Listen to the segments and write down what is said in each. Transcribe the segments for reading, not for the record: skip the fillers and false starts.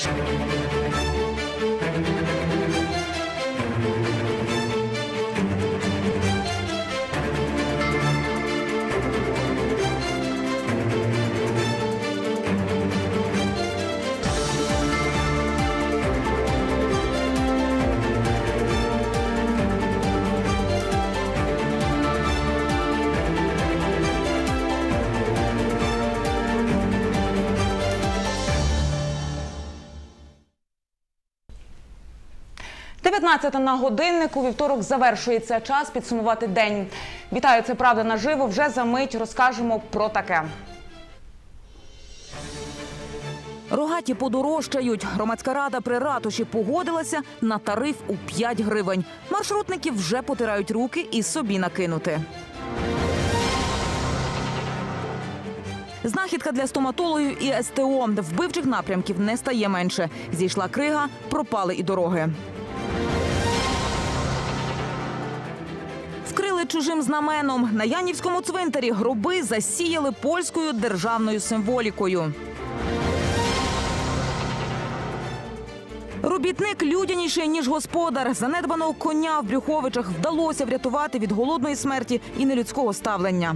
На годиннику, вівторок завершується час підсумувати день. Вітаю, це «Правда наживо». Вже за мить розкажемо про таке. Рогаті подорожчають. Громадська рада при ратуші погодилася на тариф у 5 гривень. Маршрутники вже потирають руки і собі накинути. Знахідка для стоматологів і СТО. Вбивчих напрямків не стає менше. Зійшла крига, пропали і дороги. Вкрили чужим знаменом. На Янівському цвинтарі гроби засіяли польською державною символікою. Робітник людяніший, ніж господар. Занедбаного коня в Брюховичах вдалося врятувати від голодної смерті і нелюдського ставлення.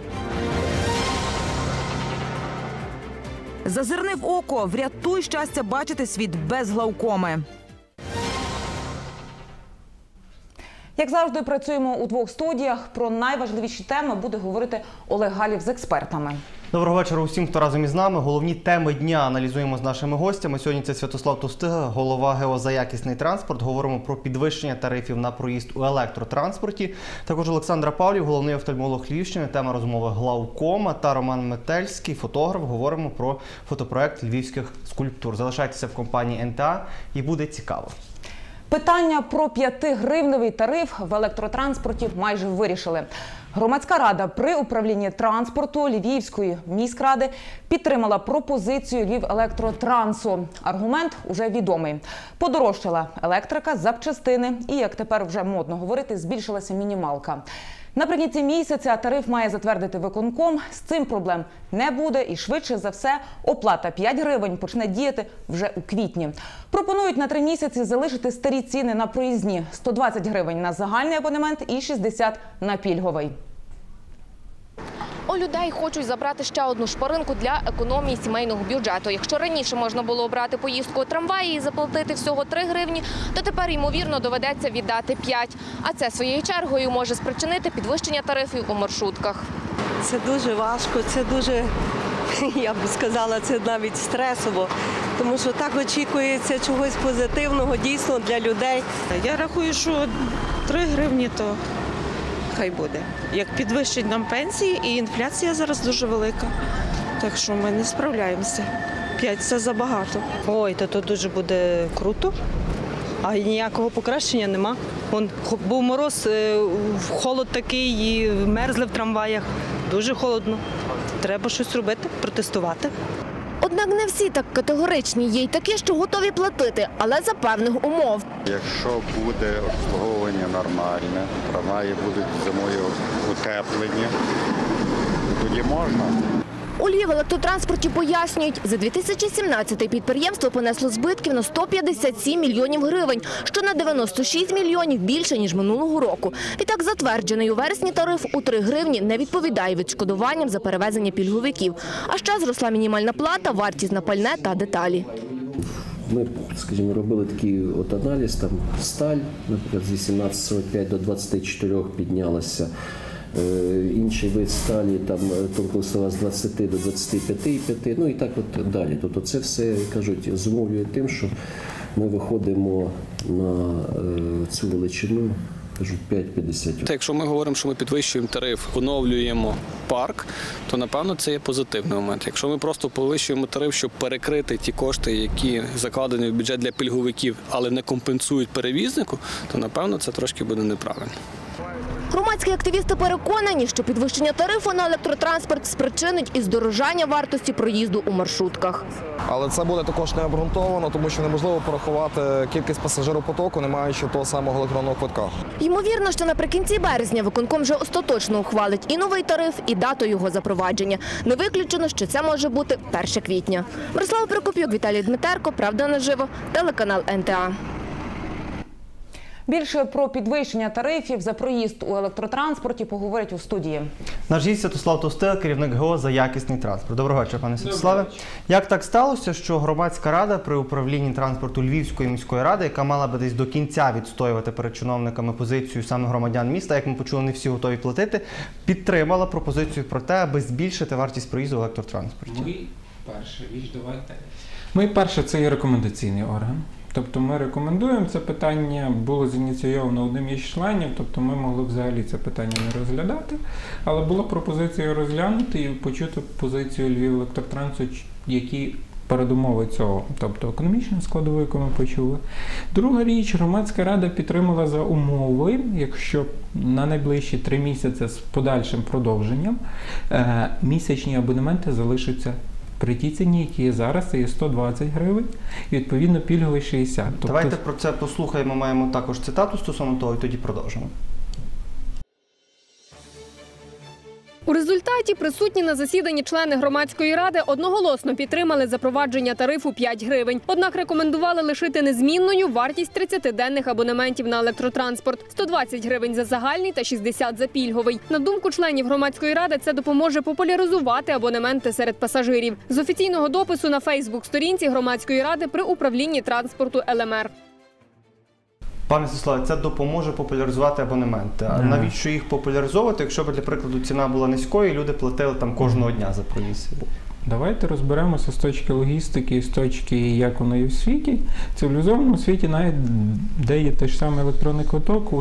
Зазирни в око, врятуй щастя бачити світ без глаукоми. Як завжди, працюємо у двох студіях. Про найважливіші теми буде говорити Олег Галів з експертами. Доброго вечора усім, хто разом із нами. Головні теми дня аналізуємо з нашими гостями. Сьогодні це Святослав Тустига, голова ГО «За якісний транспорт». Говоримо про підвищення тарифів на проїзд у електротранспорті. Також Олександра Павлів, головний офтальмолог Львівщини. Тема розмови глаукома. Та Роман Метельський, фотограф. Говоримо про фотопроект львівських скульптур. Залишайтеся в компанії НТА і буде цікаво. Питання про 5-гривневий тариф в електротранспорті майже вирішили. Громадська рада при управлінні транспорту Львівської міськради підтримала пропозицію Львівелектротрансу. Аргумент уже відомий. Подорожчала електрика, запчастини і, як тепер вже модно говорити, збільшилася мінімалка. Наприкінці місяця тариф має затвердити виконком. З цим проблем не буде і швидше за все оплата 5 гривень почне діяти вже у квітні. Пропонують на 3 місяці залишити старі ціни на проїзні – 120 гривень на загальний абонемент і 60 на пільговий. У людей хочуть забрати ще одну шпаринку для економії сімейного бюджету. Якщо раніше можна було обрати поїздку у трамваї і заплатити всього 3 гривні, то тепер, ймовірно, доведеться віддати 5. А це своєю чергою може спричинити підвищення тарифів у маршрутках. Це дуже важко, це дуже, я б сказала, це навіть стресово. Тому що так очікується чогось позитивного дійсно для людей. Я рахую, що 3 гривні то хай буде. Як підвищать нам пенсії, і інфляція зараз дуже велика. Так що ми не справляємося. 5 – це забагато. Ой, то дуже буде круто, а ніякого покращення нема. Був мороз, холод такий, і мерзли в трамваях. Дуже холодно. Треба щось робити, протестувати. Однак не всі так категоричні. Є й такі, що готові платити, але за певних умов. Якщо буде обслуговування нормальне, трамваї будуть зимою утеплені, тоді можна. У Львівелектротранспорті пояснюють, за 2017-й підприємство понесло збитків на 157 мільйонів гривень, що на 96 мільйонів більше, ніж минулого року. Відтак затверджений у вересні тариф у 3 гривні не відповідає відшкодуванням за перевезення пільговиків. А ще зросла мінімальна плата, вартість на пальне та деталі. Ми, скажімо, робили такий аналіз, там сталь, наприклад, з 18,45 до 24 піднялася. Інший вид сталі, там тонколистова з 20 до 25,5, ну і так от далі. Тобто це все, кажуть, зумовлює тим, що ми виходимо на цю величину, кажуть, 5,50. Якщо ми говоримо, що ми підвищуємо тариф, оновлюємо парк, то, напевно, це є позитивний момент. Якщо ми просто підвищуємо тариф, щоб перекрити ті кошти, які закладені в бюджет для пільговиків, але не компенсують перевізнику, то, напевно, це трошки буде неправильно. Громадські активісти переконані, що підвищення тарифу на електротранспорт спричинить і здорожання вартості проїзду у маршрутках. Але це буде також не обґрунтовано, тому що неможливо порахувати кількість пасажиропотоку, не маючи того самого електронного квитка. Ймовірно, що наприкінці березня виконком вже остаточно ухвалить і новий тариф, і дату його запровадження. Не виключено, що це може бути 1 квітня. Мирослава Прокоп'юк, Віталій Дмитерко, Правда наживо, телеканал НТА. Більше про підвищення тарифів за проїзд у електротранспорті поговорять у студії. Наш гість Святослав Товстило, керівник ГО «За якісний транспорт». Доброго вечора, пане Святославе. Як так сталося, що громадська рада при управлінні транспорту Львівської міської ради, яка мала би десь до кінця відстоювати перед чиновниками позицію саме громадян міста, як ми почули, не всі готові платити, підтримала пропозицію про те, аби збільшити вартість проїзду в електротранспорті? Ми перше, це є рекомендаційний орган. Тобто ми рекомендуємо, це питання було зініційовано одним із членів, тобто ми могли взагалі це питання не розглядати, але була пропозиція розглянути і почути позицію Львівелектротрансу, які передумови цього, тобто економічна складова, яку ми почули. Друга річ, громадська рада підтримала за умови, якщо на найближчі 3 місяці з подальшим продовженням місячні абонементи залишаться при тій ціні, які є зараз, це є 120 гривень, і відповідно пільговий 60. Давайте про це послухаємо, маємо також цитату стосовно того, і тоді продовжимо. У результаті присутні на засіданні члени громадської ради одноголосно підтримали запровадження тарифу 5 гривень. Однак рекомендували лишити незмінною вартість 30-денних абонементів на електротранспорт – 120 гривень за загальний та 60 за пільговий. На думку членів громадської ради, це допоможе популяризувати абонементи серед пасажирів. З офіційного допису на Фейсбук-сторінці громадської ради при управлінні транспорту ЛМР. Пане Святославе, це допоможе популяризувати абонементи. А навіщо їх популяризовувати, якщо б, для прикладу, ціна була низькою і люди платили там кожного дня за проїзд? Давайте розберемося з точки логістики, з точки, як воно є в світі. В цивілізованому світі, навіть де є той ж самий електронний квиток,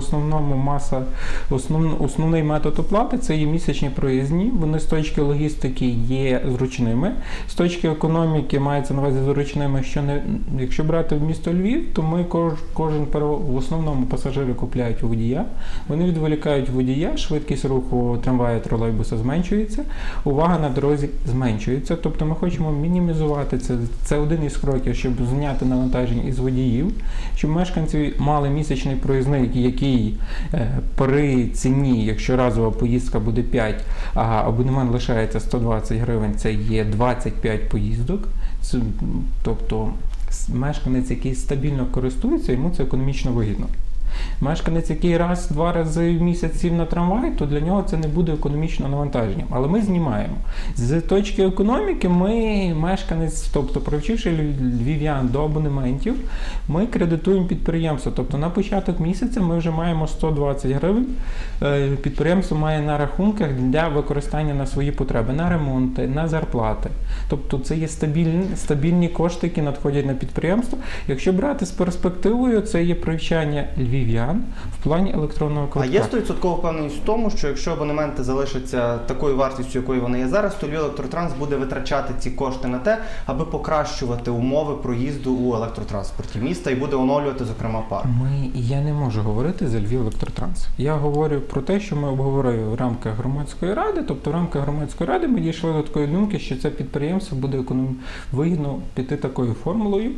основний метод оплати – це є місячні проїзні. Вони з точки логістики є зручними. З точки економіки мається на увазі зручними, що якщо брати в місто Львів, то ми в основному пасажири купляють у водія. Вони відволікають водія, швидкість руху трамвая, тролейбуса зменшується, увага на дорозі зменшується. Тобто ми хочемо мінімізувати це. Це один із кроків, щоб зняти навантаження із водіїв, щоб мешканці мали місячний проїзний, який при ціні, якщо разова поїздка буде 5, а абонемент лишається 120 гривень, це є 25 поїздок. Тобто мешканець, який стабільно користується, йому це економічно вигідно. Мешканець, який раз-два рази в місяць сів на трамвай, то для нього це не буде економічно навантаженням. Але ми знімаємо. З точки економіки ми, мешканець, тобто привчивши львів'ян до абонементів, ми кредитуємо підприємство. Тобто на початок місяця ми вже маємо 120 гривень. Підприємство має на рахунках для використання на свої потреби, на ремонти, на зарплати. Тобто це є стабільні кошти, які надходять на підприємство. Якщо брати з перспективою, це є привчання львів'ян в плані електронного квитка. А є 100% впевненість в тому, що якщо абонементи залишаться такою вартістю, якою вони є зараз, то Львівелектротранс буде витрачати ці кошти на те, аби покращувати умови проїзду у електротранспорті міста і буде оновлювати, зокрема, парк? Я не можу говорити за Львівелектротранс. Я говорю про те, що ми обговорили в рамках громадської ради, тобто в рамках громадської ради ми дійшли до такої думки, що це підприємство буде вигідно піти такою формулою,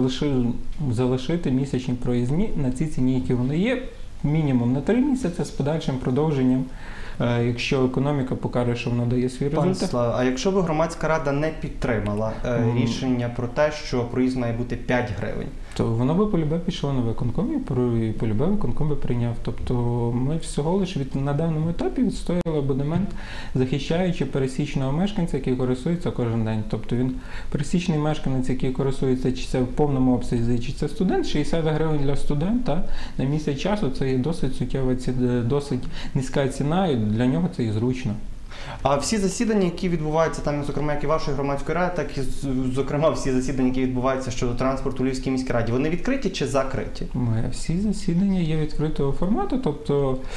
залишити місячні проїзні на ці ціні, які вони є, мінімум на 3 місяці з подальшим продовженням, якщо економіка покаже, що вона дає свій результат. Пане Святославе, а якщо б громадська рада не підтримала рішення про те, що проїзд має бути 5 гривень? То воно би полюбе пішло на виконком і полюбе виконком би прийняв. Тобто ми всього лише на даному етапі відстояли абонемент, захищаючи пересічного мешканця, який користується кожен день. Тобто він пересічний мешканець, який користується чи це в повному обсязі, чи це студент, 60 гривень для студента на місяць часу це є досить суттєва, досить низька ціна, і для нього це і зручно. А всі засідання, які відбуваються там, зокрема, як і вашої громадської ради, так і, зокрема, всі засідання, які відбуваються щодо транспорту у Львівській міській раді, вони відкриті чи закриті? Всі засідання є відкритого формату, тобто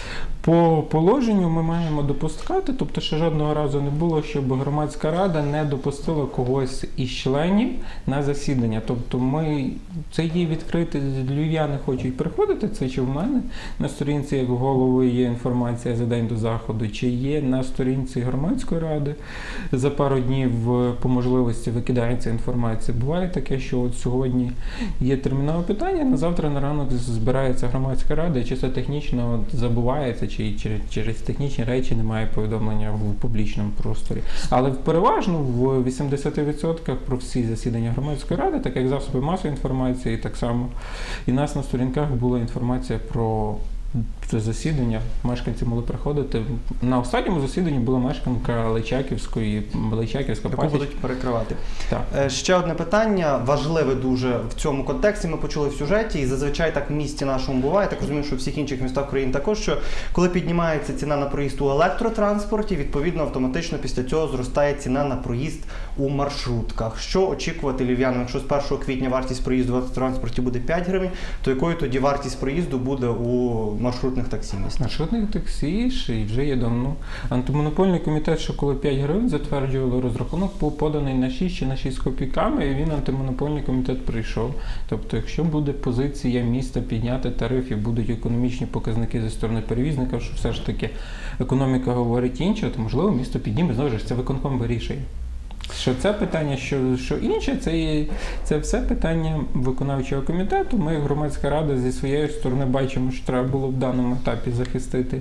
По положенню ми маємо допускати, тобто ще жодного разу не було, щоб громадська рада не допустила когось із членів на засідання. Тобто це є відкрите, львів'яни хочуть приходити, це чи в мене на сторінці як голови є інформація за день до заходу, чи є на сторінці громадської ради, за пару днів по можливості викидається інформація. Буває таке, що от сьогодні є термінове питання, на завтра на ранок збирається громадська рада і чисто технічно забувається, чи через технічні речі немає повідомлення в публічному просторі. Але переважно в 80% про всі засідання громадської ради, так як засоби масової інформації, так само і нас на сторінках була інформація про засідання, мешканці могли приходити. На останньому засіданні була мешканка Личаківська яку пасіч. будуть перекривати. Так. Ще одне питання, важливе дуже в цьому контексті, ми почули в сюжеті, і зазвичай так в місті нашому буває, так розумію, що в всіх інших містах України також, що коли піднімається ціна на проїзд у електротранспорті, відповідно автоматично після цього зростає ціна на проїзд у маршрутках. Що очікувати львів'янам? Якщо з 1 квітня вартість проїзду в електротранспорті буде 5 гривень, то якою тоді вартість проїзду буде у маршрутних таксі міста? Маршрутних таксі і вже є давно. Антимонопольний комітет, що коли 5 гривень затверджували розрахунок, був поданий на 6 чи на 6 копійками, і він антимонопольний комітет прийшов. Тобто, якщо буде позиція міста підняти тариф і будуть економічні показники зі сторони перевізника, що все ж таки економіка говорить інше, то можливо місто підніме, знову ж це виконком вирішує. Що це питання, що інше, це все питання виконавчого комітету. Ми, громадська рада, зі своєї сторони бачимо, що треба було в даному етапі захистити,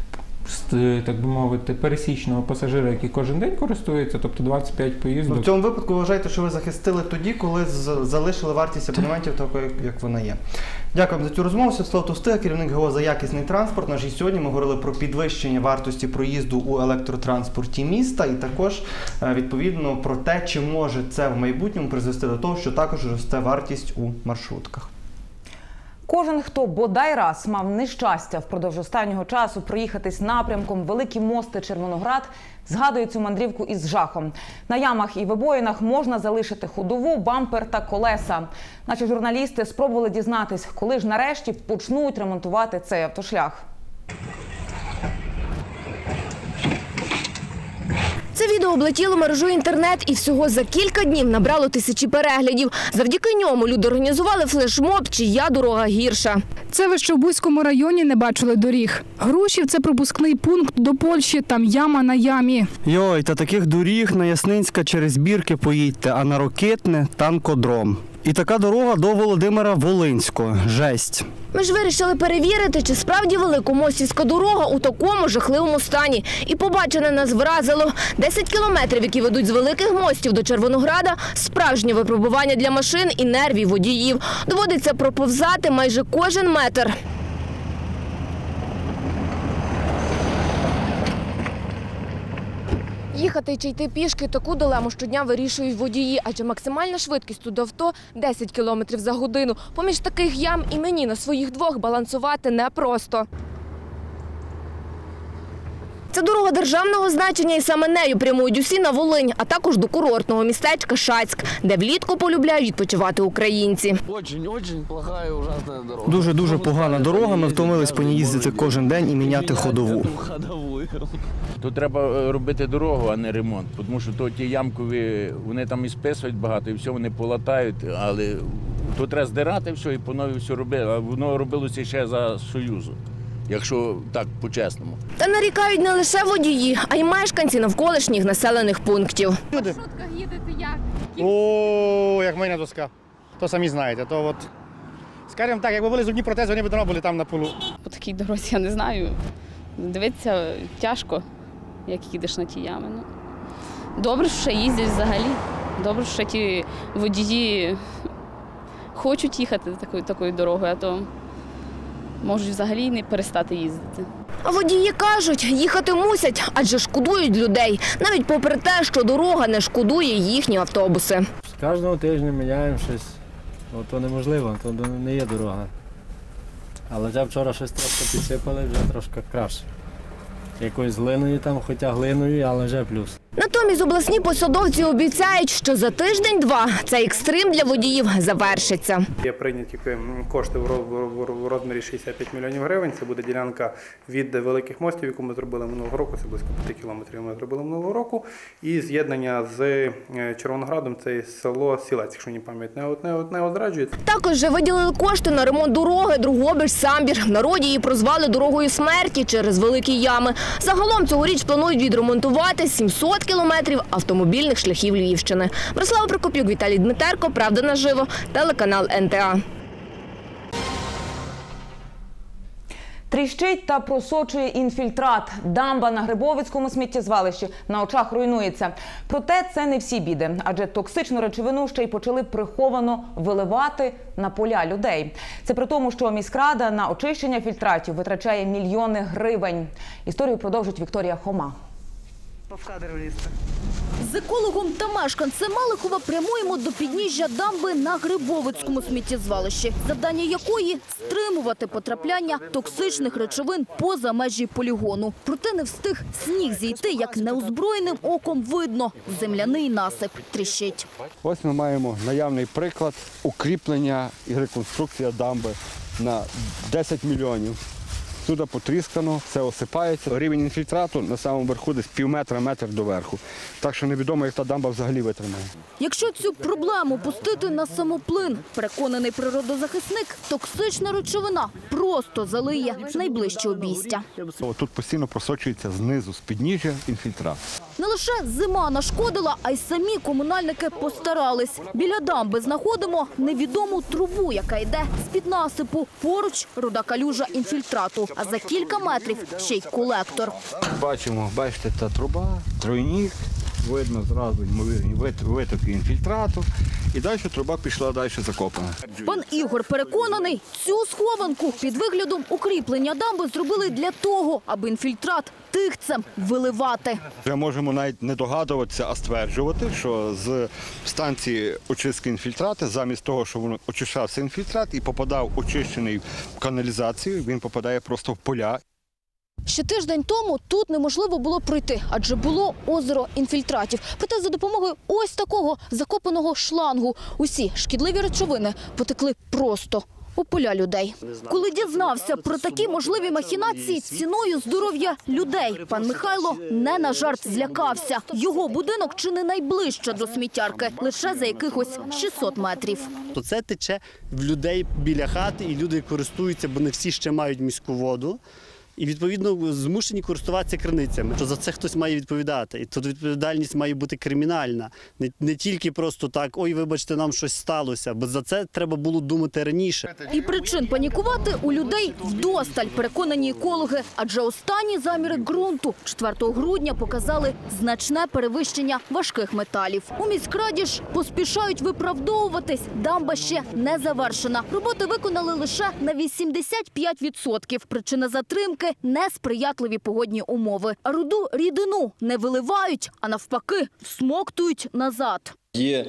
так би мовити, пересічного пасажира, який кожен день користується, тобто 25 поїздок. В цьому випадку вважаєте, що ви захистили тоді, коли залишили вартість абонементів такою, як вона є. Дякую за цю розмову. Святослав Товстига, керівник ГО «За якісний транспорт». Наш гість сьогодні ми говорили про підвищення вартості проїзду у електротранспорті міста і також, відповідно, про те, чи може це в майбутньому призвести до того, що також росте вартість у маршрутках. Кожен, хто бодай раз мав нещастя впродовж останнього часу проїхатись напрямком Великі Мости – Червоноград, згадує цю мандрівку із жахом. На ямах і вибоїнах можна залишити ходову, бампер та колеса. Наші журналісти спробували дізнатись, коли ж нарешті почнуть ремонтувати цей автошлях. Це відео облетіло мережу інтернет і всього за кілька днів набрало тисячі переглядів. Завдяки ньому люди організували флешмоб «Чия дорога гірша». Це ви що в Буському районі не бачили доріг. Грушів – це пропускний пункт до Польщі, там яма на ямі. Йой, та таких доріг на Ясницька через Бірки поїдьте, а на Рокитне – танкодром. І така дорога до Володимира Волинського. Жесть. Ми ж вирішили перевірити, чи справді Великомостівська дорога у такому жахливому стані. І побачене нас вразило. 10 кілометрів, які ведуть з Великих Мостів до Червонограда – справжнє випробування для машин і нервів водіїв. Доводиться проповзати майже кожен метр. Їхати чи йти пішки – таку дилему щодня вирішують водії, адже максимальна швидкість тут авто – 10 км за годину. Поміж таких ям і мені на своїх двох балансувати непросто. Це дорога державного значення, і саме нею прямують усі на Волинь, а також до курортного містечка Шацьк, де влітку полюбляють відпочивати українці. Дуже погана дорога, ми втомились по ній їздити кожен день і міняти ходову. Тут треба робити дорогу, а не ремонт, тому що то ті ямкові, вони там і списують багато, і все, вони полатають, але тут треба здирати все і по нові все робити, а воно робилося ще за Союзу. Якщо так, по-чесному. Та нарікають не лише водії, а й мешканці навколишніх населених пунктів. В маршрутках їдете як? О, як майна доска. То самі знаєте. То от, скажімо так, якби були зубні протези, вони б давно були там на полу. По такій дорозі, я не знаю, дивитися тяжко, як їдеш на ті ями. Добре, що ще їздять взагалі. Добре, що ті водії хочуть їхати такою дорогою, а то можуть взагалі не перестати їздити. А водії кажуть, їхати мусять, адже шкодують людей. Навіть попри те, що дорога не шкодує їхні автобуси. Кожного тижня міняємо щось. То неможливо, то не є дорога. Але вже вчора щось трошки підсипали, вже трошки краще. Якоюсь глиною там, хоча глиною, але вже плюс. Натомість обласні посадовці обіцяють, що за тиждень-два цей екстрим для водіїв завершиться. Є прийняті кошти в розмірі 65 мільйонів гривень. Це буде ділянка від Великих Мостів, яку ми зробили минулого року, це близько 5 кілометрів ми зробили минулого року. І з'єднання з Червоноградом, це село Сілець, якщо не пам'ять не одраджується. Також вже виділили кошти на ремонт дороги Дрогобич-Самбір. В народі її прозвали дорогою смерті через великі ями. Загалом цьогоріч планують відремонтувати 700 кілометрів автомобільних шляхів Львівщини. Борислава Прокопюк, Віталій Дмитерко, Правда наживо, телеканал НТА. Тріщить та просочує інфільтрат. Дамба на Грибовицькому сміттєзвалищі на очах руйнується. Проте це не всі біди, адже токсичну речовину ще й почали приховано виливати на поля людей. Це при тому, що міськрада на очищення фільтратів витрачає мільйони гривень. Історію продовжить Вікторія Хома. З екологом та мешканцем Малихова прямуємо до підніжжя дамби на Грибовицькому сміттєзвалищі, завдання якої – стримувати потрапляння токсичних речовин поза межі полігону. Проте не встиг сніг зійти, як неозброєним оком видно – земляний насип тріщить. Ось ми маємо наявний приклад укріплення і реконструкція дамби на 10 мільйонів. Туди потріскано, все осипається. Рівень інфільтрату на самому верху десь півметра, метр до верху. Так що невідомо, як та дамба взагалі витримає. Якщо цю проблему пустити на самоплин, переконаний природозахисник, токсична речовина просто залиє найближче обійстя. Тут постійно просочується знизу, з підніжжя інфільтрат. Не лише зима нашкодила, а й самі комунальники постарались. Біля дамби знаходимо невідому трубу, яка йде з-під насипу. Поруч руда калюжа інфільтрату, а за кілька метрів ще й колектор. Бачимо, бачите, та труба, тройник, видно зразу ймовірні витоки інфільтрату. І далі труба пішла далі закопана. Пан Ігор переконаний, цю схованку під виглядом укріплення дамби зробили для того, аби інфільтрат тихцем виливати. Вже можемо навіть не догадуватися, а стверджувати, що з станції очистки інфільтрати, замість того, щоб воно очищався інфільтрат і попадав очищений в каналізацію, він попадає просто в поля. Ще тиждень тому тут неможливо було пройти, адже було озеро інфільтратів. Проте за допомогою ось такого закопаного шлангу усі шкідливі речовини потекли просто у поля людей. Коли дізнався про такі можливі махінації ціною здоров'я людей, пан Михайло не на жарт злякався. Його будинок чи не найближче до сміттярки, лише за якихось 600 метрів. То це тече в людей біля хати, і люди користуються, бо не всі ще мають міську воду. І, відповідно, змушені користуватися криницями. То за це хтось має відповідати. І тут відповідальність має бути кримінальна. Не тільки просто так, ой, вибачте, нам щось сталося. Бо за це треба було думати раніше. І причин панікувати у людей вдосталь, переконані екологи. Адже останні заміри ґрунту 4 грудня показали значне перевищення важких металів. У міськраді ж поспішають виправдовуватись. Дамба ще не завершена. Роботи виконали лише на 85%. Причина затримки – несприятливі погодні умови. А руду рідину не виливають, а навпаки всмоктують назад. Є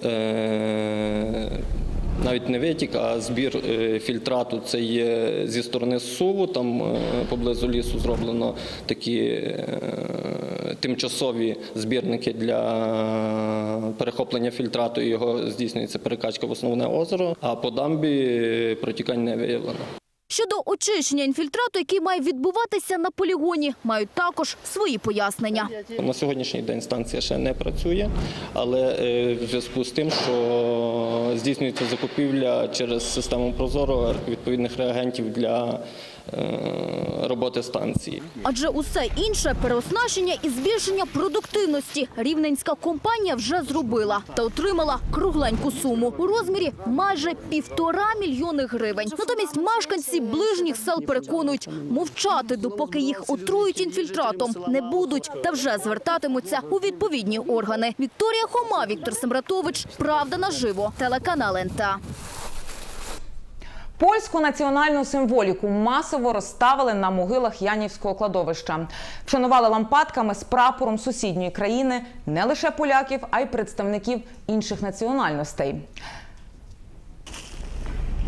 навіть не витік, а збір фільтрату. Це є зі сторони СУВу, там поблизу лісу зроблено такі тимчасові збірники для перехоплення фільтрату, і його здійснюється перекачка в основне озеро, а по дамбі протікань не виявлено. Щодо очищення інфільтрату, який має відбуватися на полігоні, мають також свої пояснення. На сьогоднішній день станція ще не працює, але в зв'язку з тим, що здійснюється закупівля через систему Прозоро відповідних реагентів для роботи станції. Адже усе інше – переоснащення і збільшення продуктивності – рівненська компанія вже зробила та отримала кругленьку суму у розмірі майже 1,5 мільйони гривень. Натомість мешканці ближніх сел переконують, мовчати, допоки їх отрують інфільтратом, не будуть та вже звертатимуться у відповідні органи. Вікторія Хома, Віктор Сембратович, Правда наживо, телеканал НТА. Польську національну символіку масово розставили на могилах Янівського кладовища. Вшанували лампадками з прапором сусідньої країни не лише поляків, а й представників інших національностей.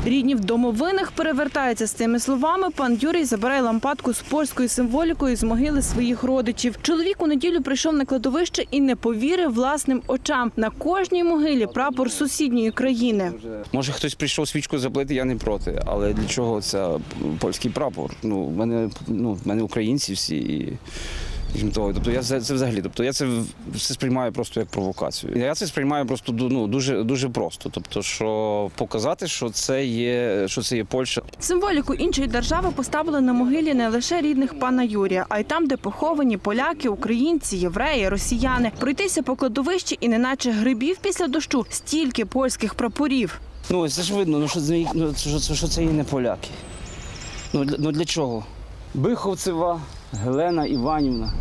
Рідні в домовинах перевертаються. З цими словами пан Юрій забирає лампадку з польською символікою з могили своїх родичів. Чоловік у неділю прийшов на кладовище і не повірив власним очам. На кожній могилі прапор сусідньої країни. Може, хтось прийшов свічку запалити, я не проти. Але для чого це польський прапор? В мене українці всі. І... Тобто я це взагалі, я це сприймаю просто як провокацію. Я це сприймаю просто дуже просто. Тобто, що показати, що це є Польща. Символіку іншої держави поставили на могилі не лише рідних пана Юрія, а й там, де поховані поляки, українці, євреї, росіяни. Пройтися по кладовищі і неначе грибів після дощу стільки польських прапорів. Це ж видно, що це і не поляки. Для чого? Биховцева Гелена Іванівна.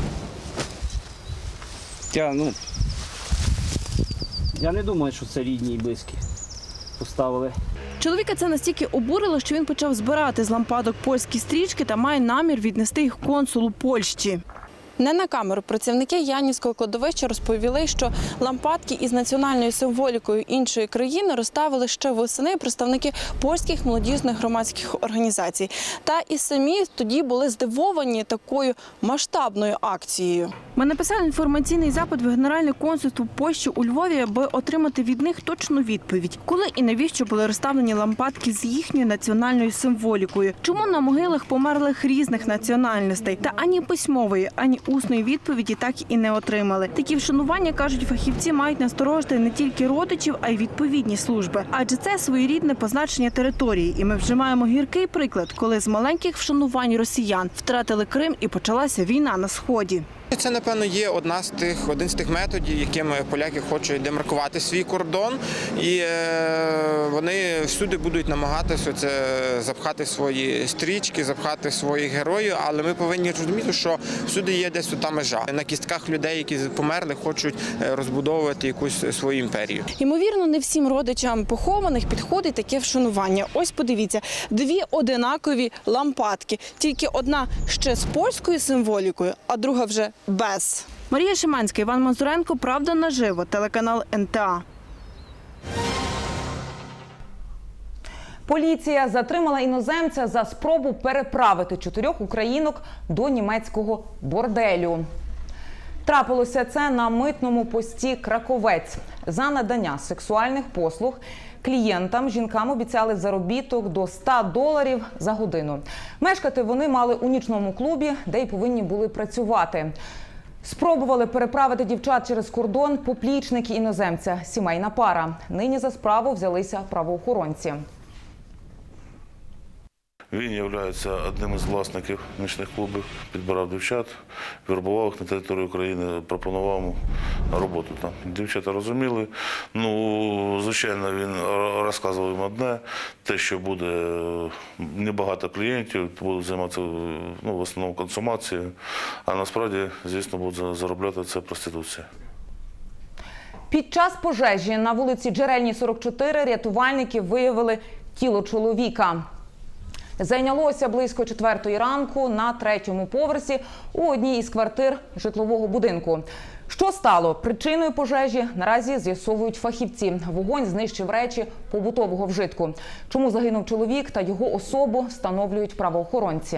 Я не думаю, що це рідні і близькі поставили. Чоловіка це настільки обурило, що він почав збирати з лампадок польські стрічки та має намір віднести їх консулу Польщі. Не на камеру працівники Янівського кладовища розповіли, що лампадки із національною символікою іншої країни розставили ще восени представники польських молодіжних громадських організацій. Та і самі тоді були здивовані такою масштабною акцією. Ми написали інформаційний запит в Генеральне консульство Польщі у Львові, аби отримати від них точну відповідь. Коли і навіщо були розставлені лампадки з їхньою національною символікою? Чому на могилах померлих різних національностей? Та ані письмової, ані усної відповіді так і не отримали. Такі вшанування, кажуть фахівці, мають насторожити не тільки родичів, а й відповідні служби. Адже це своєрідне позначення території. І ми вже маємо гіркий приклад, коли з маленьких вшанувань росіян втратили Крим і почалася війна на Сході. Це, напевно, є один з тих методів, якими поляки хочуть демаркувати свій кордон. І вони всюди будуть намагатися запхати свої стрічки, запхати своїх героїв. Але ми повинні розуміти, що всюди є десь та межа. На кістках людей, які померли, хочуть розбудовувати якусь свою імперію. Ймовірно, не всім родичам похованих підходить таке вшанування. Ось подивіться, дві одинакові лампадки. Тільки одна ще з польською символікою, а друга вже без. Марія Шиманська, Іван Мазуренко, «Правда наживо», телеканал НТА. Поліція затримала іноземця за спробу переправити 4 українок до німецького борделю. Трапилося це на митному пості «Краковець». За надання сексуальних послуг клієнтам жінкам обіцяли заробіток до $100 за годину. Мешкати вони мали у нічному клубі, де й повинні були працювати. Спробували переправити дівчат через кордон поплічники іноземця, сімейна пара. Нині за справу взялися правоохоронці. Він є одним із власників нічних клубів, підбирав дівчат, вербував їх на території України, пропонував роботу там. Дівчата розуміли, звичайно, він розказував їм одне, те, що буде небагато клієнтів, будуть займатися в основному консумацією, а насправді, звісно, будуть заробляти це проституція. Під час пожежі на вулиці Джерельній, 44 рятувальники виявили тіло чоловіка. Зайнялося близько 4-ї ранку на 3-му поверсі у одній із квартир житлового будинку. Що стало причиною пожежі, наразі з'ясовують фахівці. Вогонь знищив речі побутового вжитку. Чому загинув чоловік та його особу, встановлюють правоохоронці.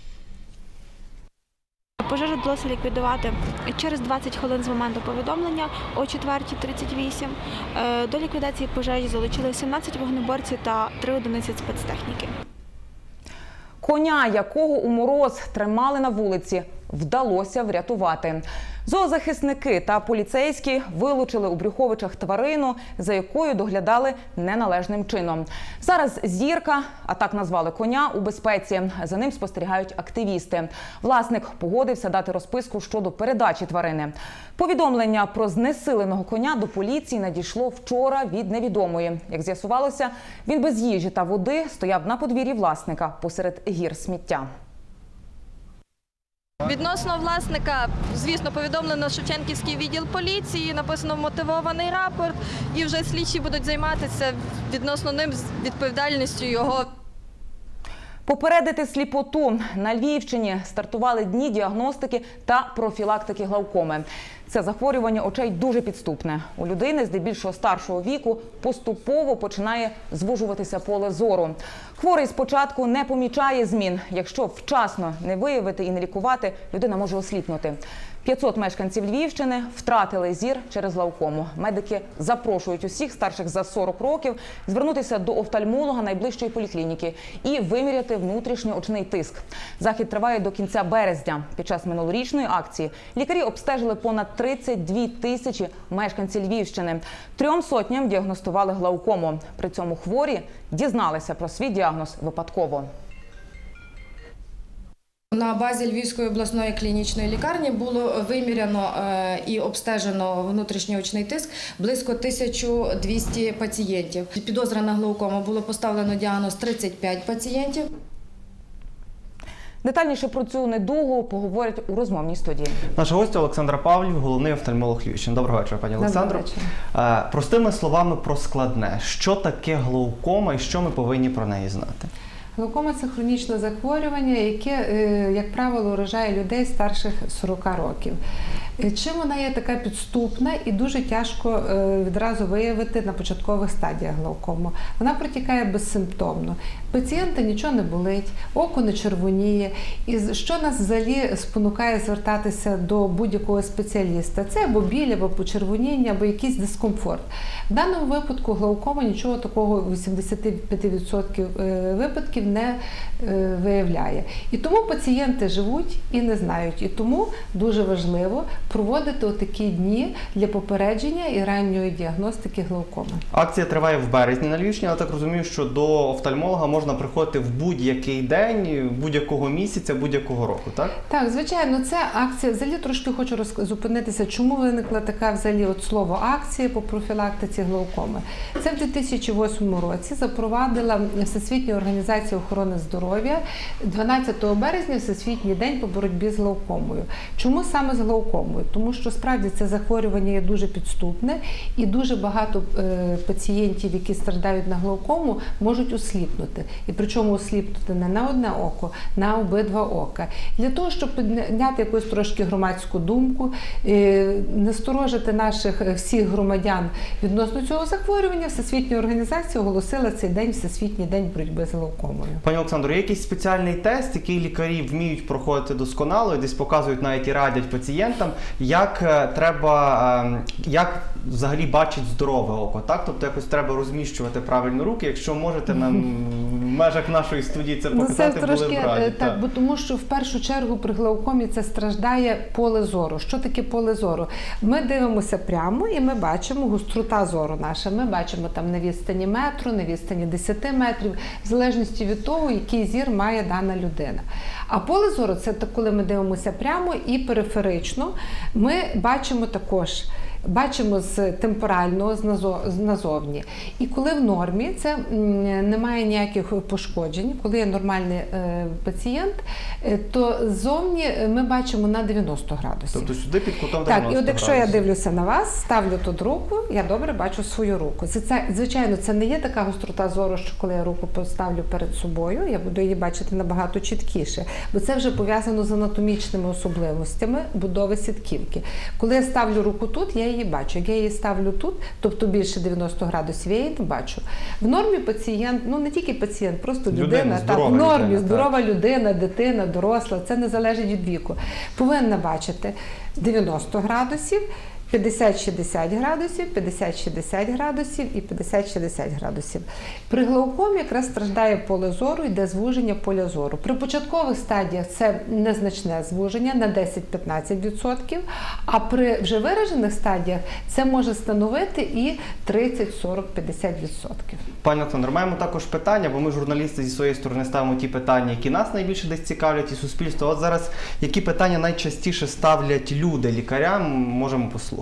Пожежу вдалося ліквідувати через 20 хвилин з моменту повідомлення о 4:38. До ліквідації пожежі залучили 17 вогнеборців та 3 одиниці спецтехніки. Коня, якого у мороз тримали на вулиці, вдалося врятувати. Зоозахисники та поліцейські вилучили у Брюховичах тварину, за якою доглядали неналежним чином. Зараз зірка, а так назвали коня, у безпеці. За ним спостерігають активісти. Власник погодився дати розписку щодо передачі тварини. Повідомлення про знесиленого коня до поліції надійшло вчора від невідомої. Як з'ясувалося, він без їжі та води стояв на подвір'ї власника посеред гір сміття. Відносно власника, звісно, повідомлено Шевченківський відділ поліції, написано мотивований рапорт, і вже слідчі будуть займатися відносно ним відповідальністю його. Попередити сліпоту. На Львівщині стартували дні діагностики та профілактики глаукоми. Це захворювання очей дуже підступне. У людини, здебільшого старшого віку, поступово починає звужуватися поле зору. Хворий спочатку не помічає змін. Якщо вчасно не виявити і не лікувати, людина може осліпнути. 500 мешканців Львівщини втратили зір через глаукому. Медики запрошують усіх старших за 40 років звернутися до офтальмолога найближчої поліклініки і виміряти внутрішньоочний тиск. Захід триває до кінця березня. Під час минулорічної акції лікарі обстежили понад 32 тисячі мешканців Львівщини. 300 діагностували глаукому. При цьому хворі дізналися про свій діагноз випадково. На базі Львівської обласної клінічної лікарні було виміряно і обстежено внутрішньоочний тиск близько 1200 пацієнтів. Підозра на глаукому, було поставлено діагноз 35 пацієнтів. Детальніше про цю недугу поговорять у розмовній студії. Наша гостя Олександра Павлів, головний офтальмолог Львівщини. Доброго вечора, пані Олександро. Простими словами про складне. Що таке глаукома і що ми повинні про неї знати? Глаукома – це хронічне захворювання, яке, як правило, уражає людей старших 40 років. Чим вона є така підступна і дуже тяжко відразу виявити на початкових стадіях глаукому. Вона протікає безсимптомно. Пацієнта нічого не болить, око не червоніє. І що нас взагалі спонукає звертатися до будь-якого спеціаліста? Це або біль, або почервоніння, або якийсь дискомфорт. В даному випадку глаукома нічого такого в 85% випадків не виявляє. І тому пацієнти живуть і не знають. І тому дуже важливо проводити такі дні для попередження і ранньої діагностики глаукоми. Акція триває в березні на Львівщині, але так розумію, що до офтальмолога можна приходити в будь-який день, будь-якого місяця, будь-якого року, так? Так, звичайно, це акція. Взагалі трошки хочу зупинитися, чому виникла така взагалі слово акція по профілактиці глаукоми. Це в 2008 році запровадила Всесвітня організація охорони здоров'я 12 березня Всесвітній день по боротьбі з глаукомою. Чому саме з глаукомою? Тому що справді це захворювання є дуже підступне і дуже багато пацієнтів, які страждають на глаукому, можуть осліпнути. І причому осліпнути не на одне око, на обидва ока. Для того, щоб підняти якусь трошки громадську думку, насторожити наших всіх громадян відносно цього захворювання, Всесвітня організація оголосила цей день Всесвітній день боротьби з глаукомою. Пані Олександро, є якийсь спеціальний тест, який лікарі вміють проходити досконало і десь показують навіть і радять пацієнтам, як взагалі бачить здорове око, так? Тобто якось треба розміщувати правильно руки, якщо можете нам в межах нашої студії це показати, були б раді. Так, бо тому що в першу чергу при глаукомі це страждає поле зору. Що таке поле зору? Ми дивимося прямо і ми бачимо гострота зору наша. Ми бачимо там на відстані метру, на відстані 10 метрів, в залежності від того, який зір має дана людина. А поле зору – це коли ми дивимося прямо і периферично, ми бачимо також. Бачимо з темпорального, назовні. І коли в нормі, це немає ніяких пошкоджень, коли є нормальний пацієнт, то ззовні ми бачимо на 90 градусів. Тобто сюди під кутом 90 градусів. Так, і от якщо я дивлюся на вас, ставлю тут руку, я добре бачу свою руку. Звичайно, це не є така гострота зору, що коли я руку поставлю перед собою, я буду її бачити набагато чіткіше, бо це вже пов'язано з анатомічними особливостями будови сітківки. Коли я ставлю руку тут, я її бачу. Як я її ставлю тут, тобто більше 90 градусів, я її не бачу. В нормі пацієнт, ну не тільки пацієнт, просто людина, в нормі, здорова людина, дитина, доросла, це не залежить від віку, повинна бачити 90 градусів, 50-60 градусів, 50-60 градусів і 50-60 градусів. При глаукомі якраз страждає поле зору, йде звуження поля зору. При початкових стадіях це незначне звуження на 10-15%, а при вже виражених стадіях це може становити і 30-40-50%. Пані Олександро, маємо також питання, бо ми, журналісти, зі своєї сторони ставимо ті питання, які нас найбільше десь цікавлять і суспільство. От зараз які питання найчастіше ставлять люди лікарям, можемо послухати.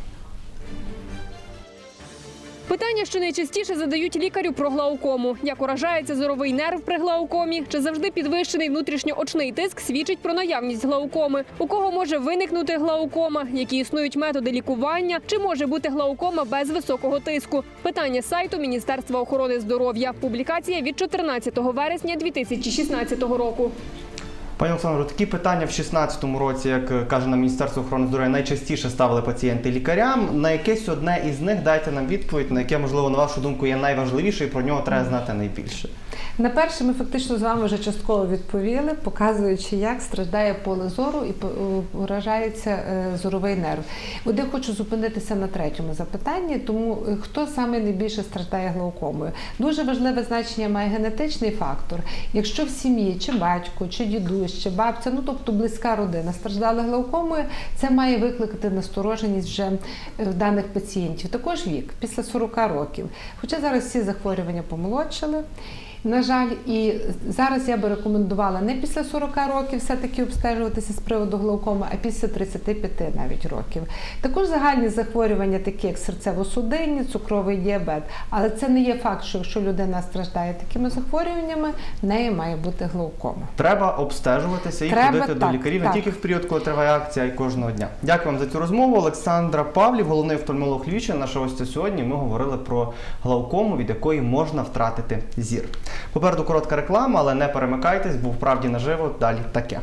Питання, що найчастіше задають лікарю про глаукому. Як уражається зоровий нерв при глаукомі? Чи завжди підвищений внутрішньоочний тиск свідчить про наявність глаукоми? У кого може виникнути глаукома? Які існують методи лікування? Чи може бути глаукома без високого тиску? Питання сайту Міністерства охорони здоров'я. Публікація від 14 вересня 2016 року. Пані Олександро, такі питання в 2016 році, як каже нам Міністерство охорони здоров'я, найчастіше ставили пацієнти лікарям. На якесь одне із них дайте нам відповідь, на яке, можливо, на вашу думку, є найважливіше і про нього треба знати найбільше. На перше ми фактично з вами вже частково відповіли, показуючи, як страждає поле зору і вражається зоровий нерв. От я хочу зупинитися на третьому запитанні, тому хто саме найбільше страждає глаукомою? Дуже важливе значення має генетичний фактор. Якщо в сім'ї чи батько, чи дідусь, чи бабця, ну тобто близька родина страждала глаукомою, це має викликати настороженість вже в даних пацієнтів. Також вік, після 40 років. Хоча зараз всі захворювання помолодшали, на жаль, і зараз я би рекомендувала не після 40 років все-таки обстежуватися з приводу глаукоми, а після 35 навіть років. Також загальні захворювання, такі як серцево-судинні, цукровий діабет. Але це не є факт, що якщо людина страждає такими захворюваннями, в неї має бути глаукома. Треба обстежуватися і ходити до лікарів не тільки в період, коли триває акція, а й кожного дня. Дякую вам за цю розмову. Олександра Павлів, головний офтальмолог Львівщини, наша гостя сьогодні. Ми говорили про глаукому, від якої можна втратити зір. Попереду коротка реклама, але не перемикайтесь, бо в «Правді наживо» далі таке.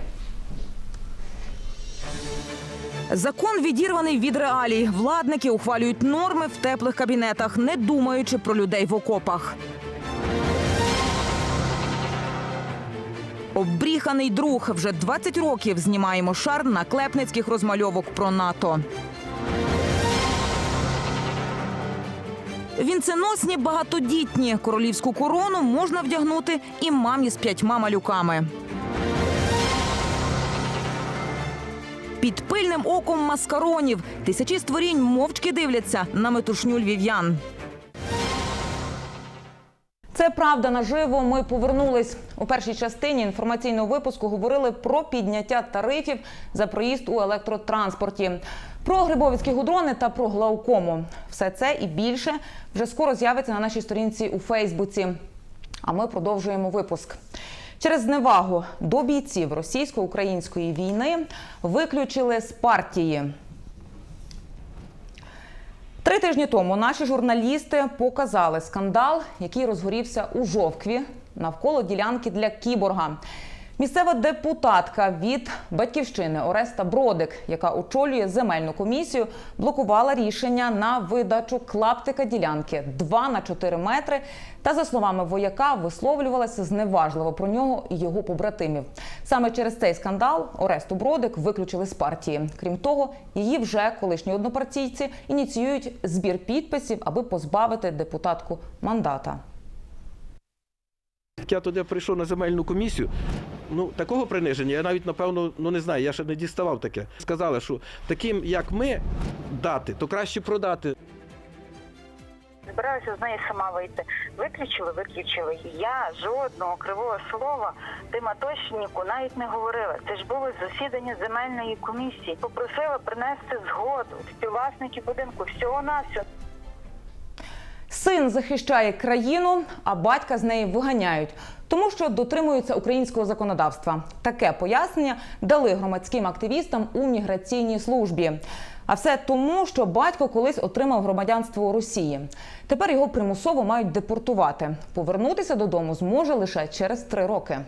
Закон відірваний від реалій. Владники ухвалюють норми в теплих кабінетах, не думаючи про людей в окопах. Оббріханий друг. Вже 20 років знімаємо шар наклепницьких розмальовок про НАТО. Вінценосні багатодітні. Королівську корону можна вдягнути і мамі з 5 малюками. Під пильним оком маскаронів. Тисячі створінь мовчки дивляться на метушню львів'ян. Це «Правда наживо». Ми повернулись. У першій частині інформаційного випуску говорили про підняття тарифів за проїзд у електротранспорті. Про грибовицькі гудрони та про глаукому. Все це і більше вже скоро з'явиться на нашій сторінці у Фейсбуці. А ми продовжуємо випуск. Через зневагу до бійців російсько-української війни виключили з партії. 3 тижні тому наші журналісти показали скандал, який розгорівся у Жовкві навколо ділянки для кіборга. Місцева депутатка від «Батьківщини» Ореста Бродик, яка очолює земельну комісію, блокувала рішення на видачу клаптика ділянки 2 на 4 метри та, за словами вояка, висловлювалася зневажливо про нього і його побратимів. Саме через цей скандал Оресту Бродик виключили з партії. Крім того, її вже колишні однопартійці ініціюють збір підписів, аби позбавити депутатку мандата. Я туди прийшов на земельну комісію, такого приниження я навіть, напевно, не знаю, я ще не діставав таке. Сказали, що таким, як ми, дати, то краще продати. Збираюся з неї сама вийти. Виключили. Я жодного кривого слова тим атошнику навіть не говорила. Це ж було засідання земельної комісії. Попросила принести згоду співвласників будинку, всього-навсього. Син захищає країну, а батька з неї виганяють, тому що дотримуються українського законодавства. Таке пояснення дали громадським активістам у міграційній службі. А все тому, що батько колись отримав громадянство Росії. Тепер його примусово мають депортувати. Повернутися додому зможе лише через 3 роки.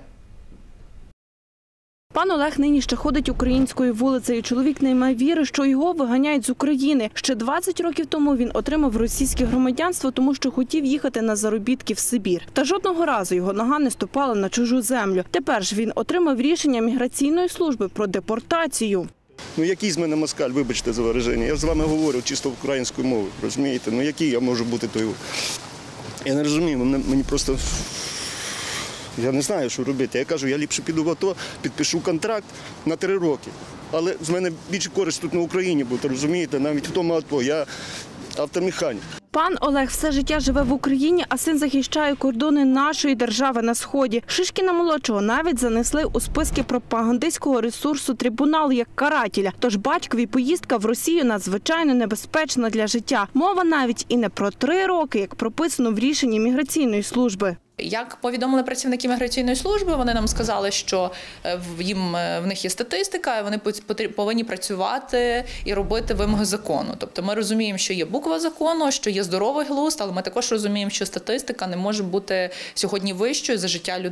Пан Олег нині ще ходить українською вулицею. Чоловік не має віри, що його виганяють з України. Ще 20 років тому він отримав російське громадянство, тому що хотів їхати на заробітки в Сибір. Та жодного разу його нога не ступала на чужу землю. Тепер ж він отримав рішення міграційної служби про депортацію. Який з мене москаль, вибачте за вираження. Я з вами говорю чисто українською мовою, розумієте? Який я можу бути той? Я не розумію, мені просто... Я не знаю, що робити. Я кажу, я ліпше піду в АТО, підпишу контракт на 3 роки. Але з мене більше користь тут на Україні буде, розумієте? Навіть в тому АТО. Я автомеханік. Пан Олег все життя живе в Україні, а син захищає кордони нашої держави на Сході. Шишкіна-молодшого навіть занесли у списки пропагандистського ресурсу «Трибунал» як карателя. Тож батькові поїздка в Росію надзвичайно небезпечна для життя. Мова навіть і не про 3 роки, як прописано в рішенні міграційної служби. Як повідомили працівники міграційної служби, вони нам сказали, що в них є статистика, вони повинні працювати і робити вимоги закону. Тобто ми розуміємо, що є буква закону, що є здоровий глузд, але ми також розуміємо, що статистика не може бути сьогодні вищою за життя людини.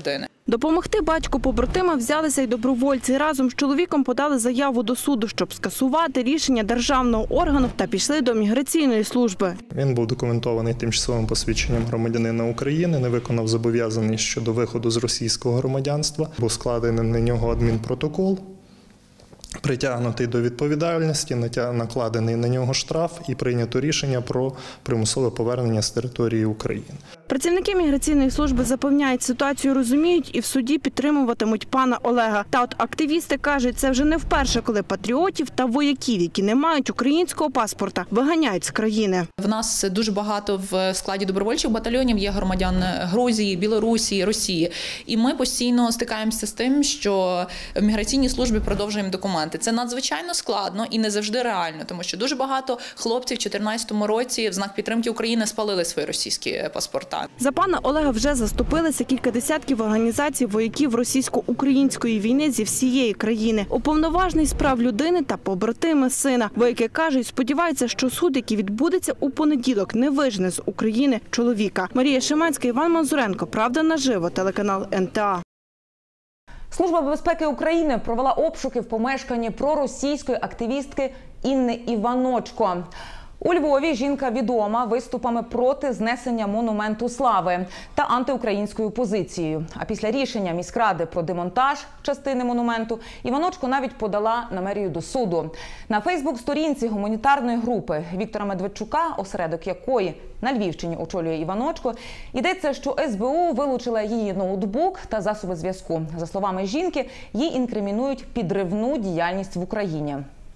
Допомогти батьку побратима взялися й добровольці. Разом з чоловіком подали заяву до суду, щоб скасувати рішення державного органу та пішли до міграційної служби. Він був документований тимчасовим посвідченням громадянина України, не виконав зобов'язаний щодо виходу з російського громадянства, був складений на нього адмінпротокол, притягнутий до відповідальності, накладений на нього штраф і прийнято рішення про примусове повернення з території України. Працівники міграційної служби запевняють, ситуацію розуміють і в суді підтримуватимуть пана Олега. Та от активісти кажуть, це вже не вперше, коли патріотів та вояків, які не мають українського паспорта, виганяють з країни. В нас дуже багато в складі добровольчих батальйонів є громадян Грузії, Білорусі, Росії. І ми постійно стикаємося з тим, що в міграційній службі продовжуємо документи. Це надзвичайно складно і не завжди реально, тому що дуже багато хлопців в 2014 році в знак підтримки України спалили свої російські паспорта. За пана Олега вже заступилися кілька десятків організацій вояків російсько-української війни зі всієї країни. Уповноважений з прав людини та побратими сина. Вояки кажуть, сподіваються, що суд, який відбудеться у понеділок, не вижене з України чоловіка. Марія Шиманська, Іван Мазуренко. Правда наживо. Телеканал НТА. Служба безпеки України провела обшуки в помешканні проросійської активістки Інни Іваночко. У Львові жінка відома виступами проти знесення монументу слави та антиукраїнською позицією. А після рішення міськради про демонтаж частини монументу Іваночко навіть подала на мерію до суду. На фейсбук-сторінці гуманітарної групи Віктора Медведчука, осередок якої на Львівщині очолює Іваночко, йдеться, що СБУ вилучила її ноутбук та засоби зв'язку. За словами жінки, їй інкримінують підривну діяльність в Україні.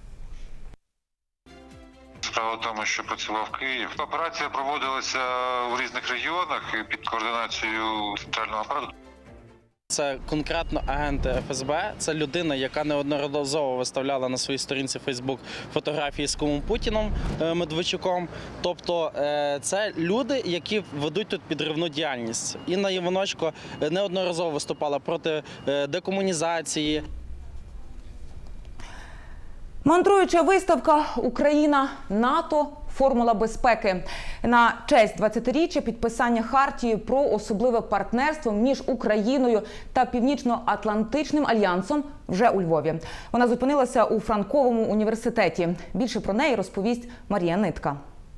Справа в тому, що працював Київ. Операція проводилася в різних регіонах під координацією центрального апарату. Це конкретно агент ФСБ, це людина, яка неодноразово виставляла на своїй сторінці Facebook фотографії з кумом Путіним Медведчуком. Тобто це люди, які ведуть тут підривну діяльність. Інна Іваночко неодноразово виступала проти декомунізації. Мандруюча виставка «Україна, НАТО. Формула безпеки» на честь 20-річчя підписання хартії про особливе партнерство між Україною та Північно-Атлантичним альянсом вже у Львові. Вона зупинилася у Франковому університеті. Більше про неї розповість Марія Нитка.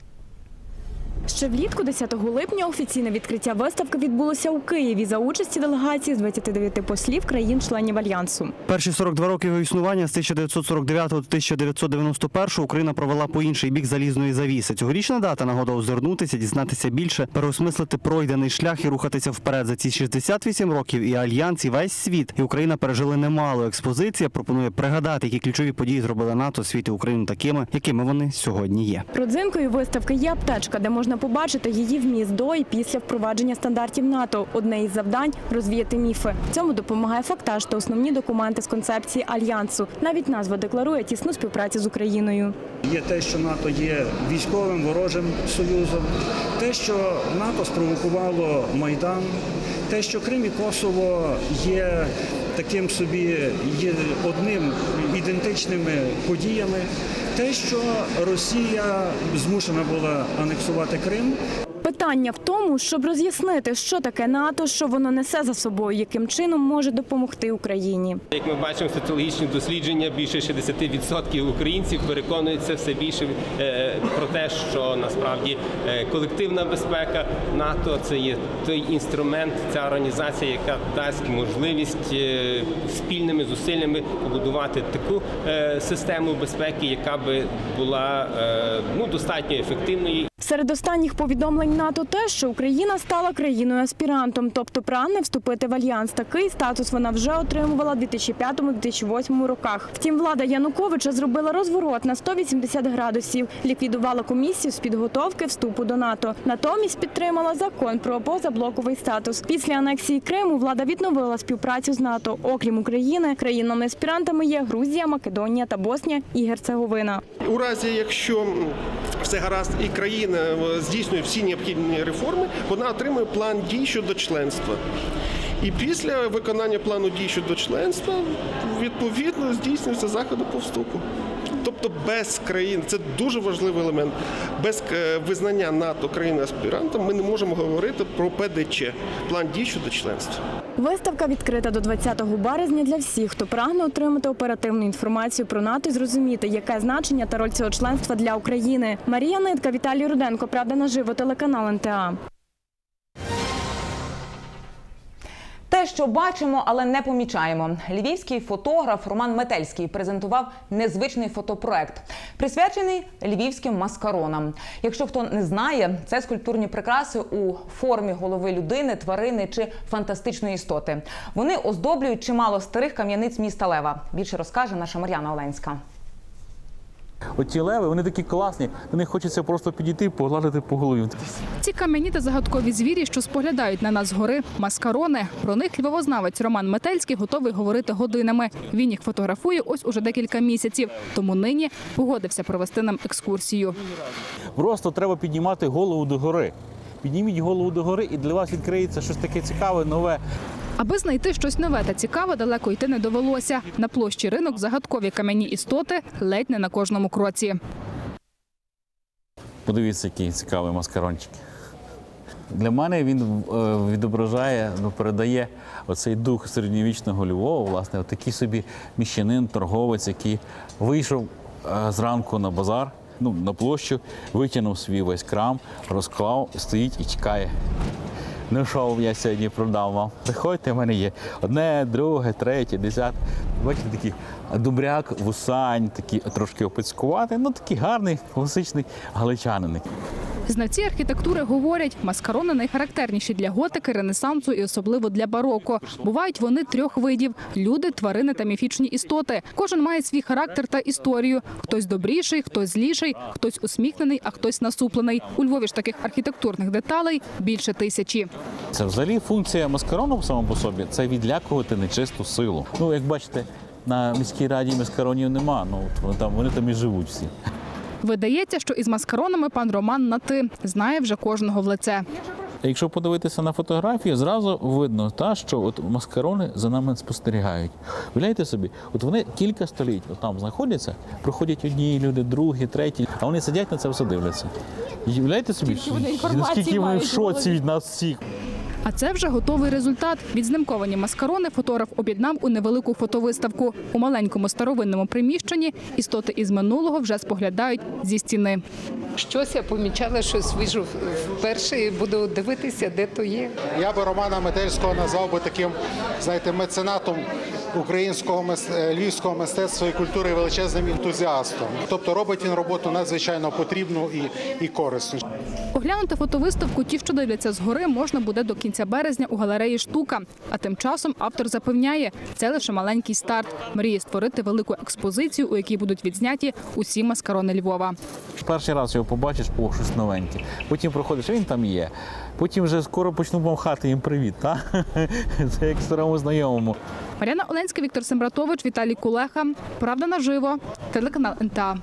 Ще влітку, 10 липня, офіційне відкриття виставки відбулося у Києві за участі делегації з 29 послів країн-членів Альянсу. Перші 42 роки його існування з 1949 до 1991 Україна провела по інший бік залізної завіси. Цьогорічна дата – нагода озирнутися, дізнатися більше, переосмислити пройдений шлях і рухатися вперед. За ці 68 років і Альянс, і весь світ, і Україна пережили немало. Експозиція пропонує пригадати, які ключові події зробили НАТО, світ і Україну такими, якими вони сьогодні є. Родзинкою виставки є аптечка, де можна побачити її вміст до і після впровадження стандартів НАТО. Одне із завдань – розвіяти міфи. Цьому допомагає фактаж та основні документи з концепції Альянсу. Навіть назва декларує тісну співпрацю з Україною. Є те, що НАТО є військовим ворожим союзом, те, що НАТО спровокувало Майдан, те, що Крим і Косово є таким собі одним ідентичними подіями, те, що Росія змушена була анексувати Крим. Питання в тому, щоб роз'яснити, що таке НАТО, що воно несе за собою, яким чином може допомогти Україні. Як ми бачимо, соціологічні дослідження, більше 60% українців переконуються все більше про те, що насправді колективна безпека НАТО – це є той інструмент, ця організація, яка дасть можливість спільними зусиллями побудувати таку систему безпеки, яка би була достатньо ефективною. Серед останніх повідомлень НАТО те, що Україна стала країною-аспірантом, тобто прагне вступити в Альянс. Такий статус вона вже отримувала в 2005-2008 роках. Втім, влада Януковича зробила розворот на 180 градусів, ліквідувала комісію з підготовки вступу до НАТО. Натомість підтримала закон про позаблоковий статус. Після анексії Криму влада відновила співпрацю з НАТО. Окрім України, країнами-аспірантами є Грузія, Македонія та Боснія і Герцеговина. У разі, якщо все гаразд і країна здійснює всі необхідні реформи, вона отримує план дій щодо членства. І після виконання плану дій щодо членства, відповідно, здійснюються заходи по вступу. Тобто без країн, це дуже важливий елемент, без визнання НАТО країни-аспірантом ми не можемо говорити про ПДЧ, план дій щодо членства. Виставка відкрита до 20 березня для всіх, хто прагне отримати оперативну інформацію про НАТО і зрозуміти, яке значення та роль цього членства для України. Марія Нитка, Віталій Руденко, Правда наживо, телеканал НТА. Те, що бачимо, але не помічаємо. Львівський фотограф Роман Метельський презентував незвичний фотопроект, присвячений львівським маскаронам. Якщо хто не знає, це скульптурні прикраси у формі голови людини, тварини чи фантастичної істоти. Вони оздоблюють чимало старих кам'яниць міста Лева. Більше розкаже наша Мар'яна Оленська. Оті леви, вони такі класні, до них хочеться просто підійти і погладити по голові. Ці кам'яні та загадкові звірі, що споглядають на нас згори – маскарони. Про них львовознавець Роман Метельський готовий говорити годинами. Він їх фотографує ось уже декілька місяців, тому нині погодився провести нам екскурсію. Просто треба піднімати голову догори. Підніміть голову догори і для вас відкриється щось таке цікаве, нове. Аби знайти щось нове та цікаве, далеко йти не довелося. На площі Ринок загадкові кам'яні істоти ледь не на кожному кроці. Подивіться, який цікавий маскарончик. Для мене він відображає, передає оцей дух середньовічного Львова, власне, такий собі міщанин, торговець, який вийшов зранку на базар, на площу, витягнув свій весь крам, розклав, стоїть і чекає. Ну що я сьогодні продав вам? Приходьте, в мене є одне, друге, третє, десяте. Бачите, такий добряк, вусань, такий трошки опецькуватий, такий гарний, класичний галичанин. Знавці архітектури говорять, маскарони найхарактерніші для готики, ренесансу і особливо для бароко. Бувають вони трьох видів – люди, тварини та міфічні істоти. Кожен має свій характер та історію. Хтось добріший, хтось зліший, хтось усміхнений, а хтось насуплений. У Львові ж таких архітектурних деталей більше 1000. Це взагалі функція маскарону самому по собі – це відлякувати нечисту силу. Як бачите, на міській раді маскаронів нема, вони там і живуть всі. Видається, що із маскаронами пан Роман на «ти». Знає вже кожного в лице. Якщо подивитися на фотографію, зразу видно, що маскарони за нами спостерігають. Уявляєте собі, вони кілька століть там знаходяться, проходять одні люди, другі, треті, а вони сидять на це все дивляться. Уявляєте собі, наскільки вони в шоці від нас всіх. А це вже готовий результат. Відзнимковані маскарони фотограф об'єднав у невелику фотовиставку. У маленькому старовинному приміщенні істоти із минулого вже споглядають зі стіни. Щось я помічала, щось вижу вперше і буду дивитися, де то є. Я би Романа Метельського назвав би таким, меценатом українського, львівського мистецтва і культури величезним ентузіастом. Тобто робить він роботу надзвичайно потрібну і корисну. Оглянути фотовиставку ті, що дивляться згори, можна буде до кінця березня у галереї «Штука». А тим часом автор запевняє, це лише маленький старт. Мріє створити велику експозицію, у якій будуть відзняті усі маскарони Львова. Перший раз його побачиш, щось новеньке. Потім проходиш, він там є. Потім вже скоро почну махати їм привіт. Це як старому знайомому. Мар'яна Оленська, Віктор Сембратович, Віталій Кулеха. Правда наживо. Телеканал НТА.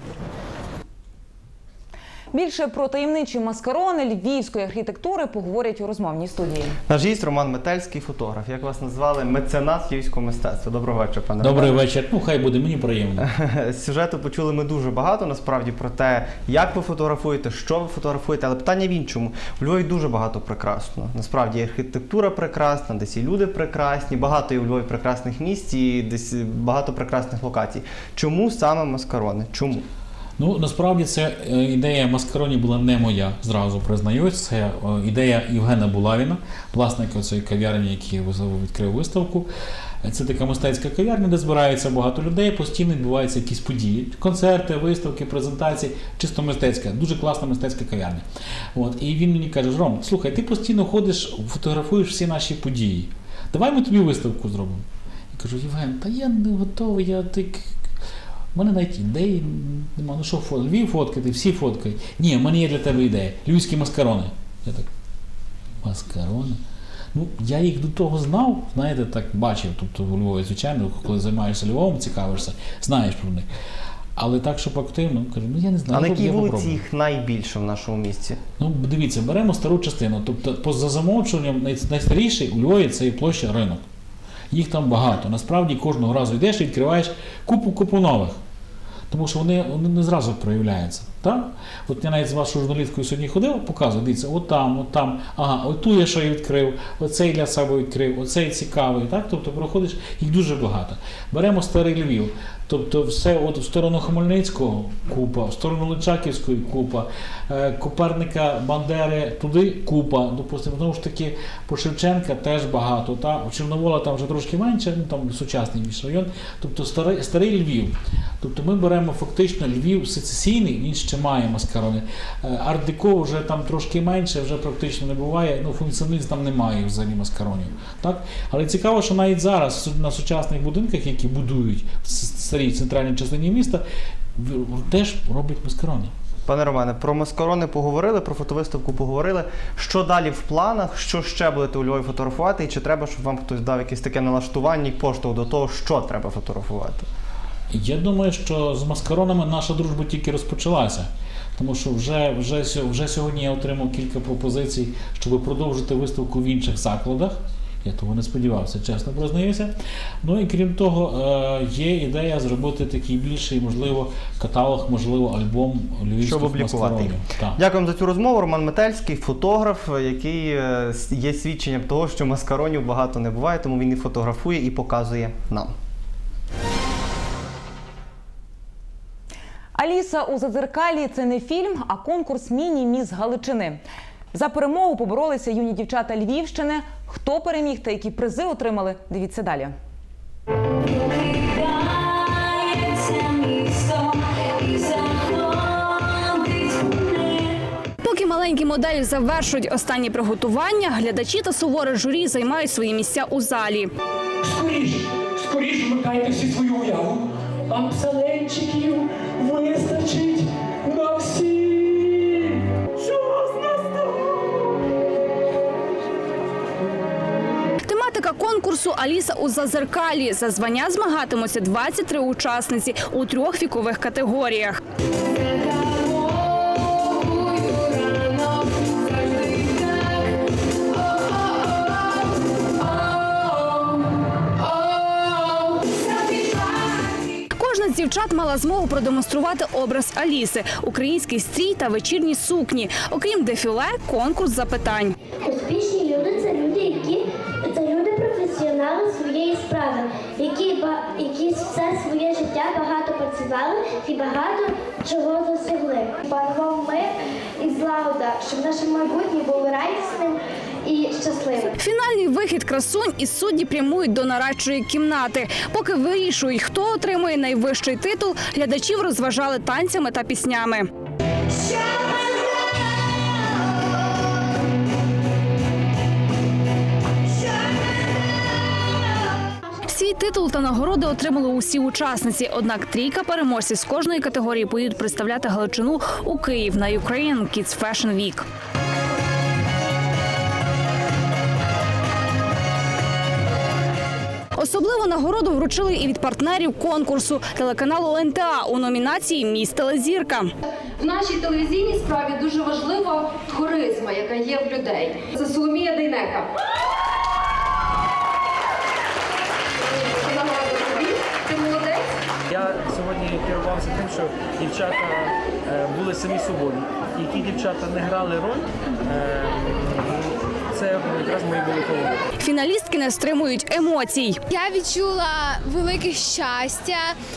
Більше про таємничі маскарони львівської архітектури поговорять у розмовній студії. Наш гість Роман Метельський, фотограф. Як вас назвали? Меценат львівського мистецтва. Доброго вечора, пане Романе. Добрий вечір. Хай буде, мені приємно. З сюжету почули ми дуже багато, насправді, про те, як ви фотографуєте, що ви фотографуєте, але питання в іншому. У Львові дуже багато прекрасного. Насправді, і архітектура прекрасна, десь і люди прекрасні, багато є у Львові прекрасних місць і десь багато прекрасних локацій. Чому саме маскарони? Чому? Насправді, це ідея маскаронів була не моя, зразу признаюсь. Це ідея Євгена Булавіна, власника цієї кав'ярні, який відкрив виставку. Це така мистецька кав'ярня, де збирається багато людей, постійно відбуваються якісь події. Концерти, виставки, презентації, чисто мистецька, дуже класна мистецька кав'ярня. І він мені каже: Ром, слухай, ти постійно ходиш, фотографуєш всі наші події. Давай ми тобі виставку зробимо. Я кажу: Євген, та я не готовий, у мене навіть ідеї нема. Львів фоткати, всі фоткають. Ні, в мене є для тебе ідея. Львівські маскарони. Я так, маскарони? Я їх до того знав, бачив, у Львові, звичайно, коли займаєшся Львовом, цікавишся, знаєш про них. Але так, щоб активно, кажу, я не знаю. А на якій вулиці їх найбільше в нашому місті? Дивіться, беремо стару частину. Тобто, за замовчуванням, найстаріший у Львові це є площа Ринок. Їх там багато. Насправді, кожного разу йдеш і відкриваєш купу нових. Тому що вони не зразу проявляються. Так? От я навіть з вашою журналісткою сьогодні ходив, показую, дивіться, от там, ага, оту я ще відкрив, оцей для себе відкрив, оцей цікавий. Так? Тобто проходиш, їх дуже багато. Беремо Старий Львів. Тобто все от в сторону Хмельницького купа, в сторону Личаківської купа, Коперника, Бандери, туди купа. Допустимо, знову ж таки, по Шевченка теж багато. Та? У Чорновола там вже трошки менше, ну, там сучасний більш район. Тобто Старий Львів. Тобто ми беремо фактично Львів сецесійний, він ще має маскарони. Арт-деко вже там трошки менше, вже практично не буває, ну функціоналізм там немає взагалі маскаронів. Так? Але цікаво, що навіть зараз на сучасних будинках, які будують в старій центральній частині міста, теж роблять маскарони. Пане Романе, про маскарони поговорили, про фотовиставку поговорили. Що далі в планах? Що ще будете у Львові фотографувати? І чи треба, щоб вам хтось дав якесь таке налаштування і поштовх до того, що треба фотографувати? Я думаю, що з маскаронами наша дружба тільки розпочалася. Тому що вже сьогодні я отримав кілька пропозицій, щоб продовжити виставку в інших закладах. Я того не сподівався, чесно признаюся. Ну і крім того, є ідея зробити такий більший, можливо, каталог, можливо, альбом львівських маскаронів. Дякуємо за цю розмову. Роман Метельський, фотограф, який є свідченням того, що маскаронів багато не буває, тому він і фотографує, і показує нам. «Аліса у Зазеркалі» – це не фільм, а конкурс «Міні-міс Галичини». За перемогу поборолися юні дівчата Львівщини. Хто переміг та які призи отримали – дивіться далі. Поки маленькі моделі завершують останні приготування, глядачі та суворе журі займають свої місця у залі. Скоріше вмикайте всі свою уяву. А псаленчиків вистачить на всі. Що з нас того? Тематика конкурсу «Аліса у Зазеркалі». За звання змагатимуться 23 учасниці у 3 вікових категоріях. Кожна з дівчат мала змогу продемонструвати образ Аліси – український стрій та вечірні сукні. Окрім дефіле – конкурс запитань. Успішні люди – це люди професіонали своєї справи, які все своє життя багато працювали і багато чого досягли. Панував мир і злагода, щоб наше майбутнє було радісним і щасливим. Фінальний вихід красунь і судді прямують до нарадчої кімнати. Поки вирішують, хто отримує найвищий титул, глядачів розважали танцями та піснями. Свій титул та нагороди отримали усі учасниці. Однак трійка переможців з кожної категорії поїдуть представляти Галичину у Київ на Ukraine Kids Fashion Week. Особливу нагороду вручили і від партнерів конкурсу – телеканалу НТА у номінації «Міс Телезірка». В нашій телевізійній справі дуже важлива харизма, яка є в людей. Це Соломія Дейнека. Ти молодець. Я сьогодні керувався тим, що дівчата були самі собою. І ті дівчата не грали роль, це якраз мої були фаворити. Фіналістки не стримують емоцій. Я відчула велике щастя,